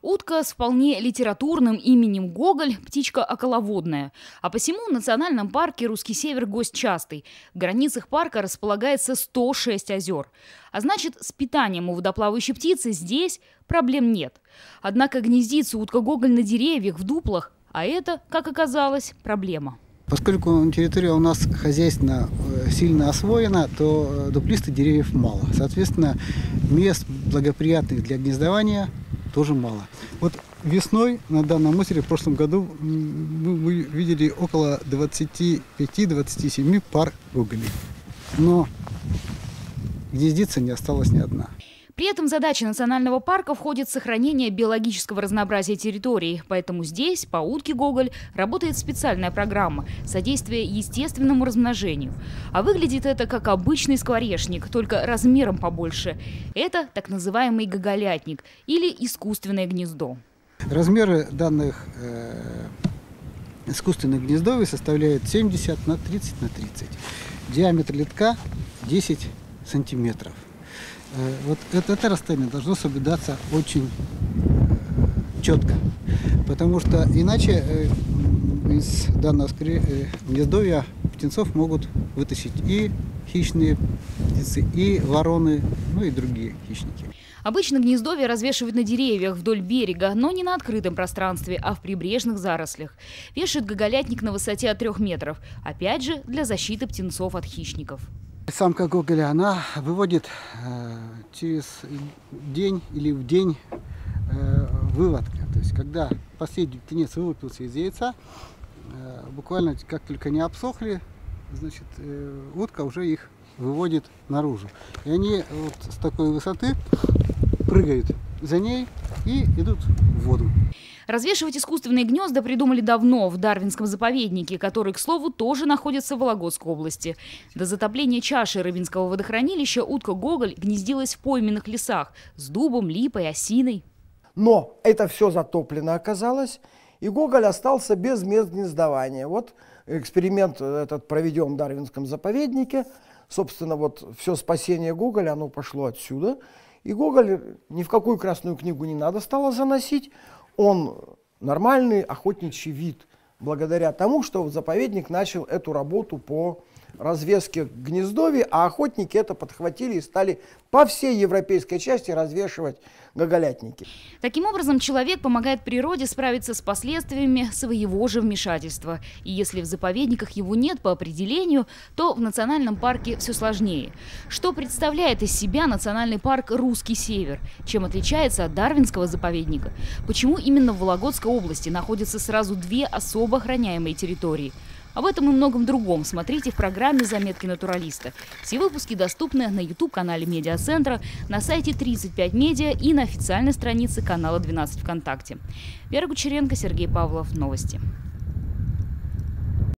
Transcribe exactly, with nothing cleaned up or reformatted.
Утка с вполне литературным именем Гоголь – птичка околоводная. А посему в национальном парке Русский Север гость частый. В границах парка располагается сто шесть озер. А значит, с питанием у водоплавающей птицы здесь проблем нет. Однако гнездится утка Гоголь на деревьях, в дуплах, а это, как оказалось, проблема. Поскольку территория у нас хозяйственно сильно освоена, то дуплистых деревьев мало. Соответственно, мест благоприятных для гнездования тоже мало. Вот весной на данном озере в прошлом году мы видели около двадцати пяти — двадцати семи пар гоголей. Но гнездиться не осталось ни одна. При этом задача национального парка входит в сохранение биологического разнообразия территории. Поэтому здесь, по утке Гоголь, работает специальная программа «Содействие естественному размножению». А выглядит это как обычный скворечник, только размером побольше. Это так называемый гоголятник или искусственное гнездо. Размеры данных э, искусственных гнездовий составляют семьдесят на тридцать на тридцать. Диаметр литка десять сантиметров. Вот это, это расстояние должно соблюдаться очень четко, потому что иначе из данного гнездовья птенцов могут вытащить и хищные птицы, и вороны, ну и другие хищники. Обычно гнездовья развешивают на деревьях вдоль берега, но не на открытом пространстве, а в прибрежных зарослях. Вешают гоголятник на высоте от трех метров, опять же для защиты птенцов от хищников. Самка гоголя, она выводит э, через день или в день э, выводка. То есть, когда последний птенец вылупился из яйца, э, буквально как только не обсохли, значит, э, утка уже их выводит наружу. И они вот с такой высоты прыгают за ней и идут в воду. Развешивать искусственные гнезда придумали давно в Дарвинском заповеднике, который, к слову, тоже находится в Вологодской области. До затопления чаши Рыбинского водохранилища утка Гоголь гнездилась в пойменных лесах с дубом, липой, осиной. Но это все затоплено оказалось, и Гоголь остался без мест гнездования. Вот эксперимент этот проведен в Дарвинском заповеднике. Собственно, вот все спасение Гоголя, оно пошло отсюда. И Гоголь ни в какую Красную книгу не надо стало заносить. Он нормальный охотничий вид, благодаря тому, что заповедник начал эту работу по развеске гнездовий, а охотники это подхватили и стали по всей европейской части развешивать гоголятники. Таким образом, человек помогает природе справиться с последствиями своего же вмешательства. И если в заповедниках его нет по определению, то в национальном парке все сложнее. Что представляет из себя национальный парк Русский Север? Чем отличается от Дарвинского заповедника? Почему именно в Вологодской области находятся сразу две особо охраняемые территории? Об этом и многом другом смотрите в программе «Заметки натуралиста». Все выпуски доступны на ютуб-канале Медиацентра, на сайте тридцать пять медиа и на официальной странице канала двенадцать ВКонтакте. Вера Кучеренко, Сергей Павлов. Новости.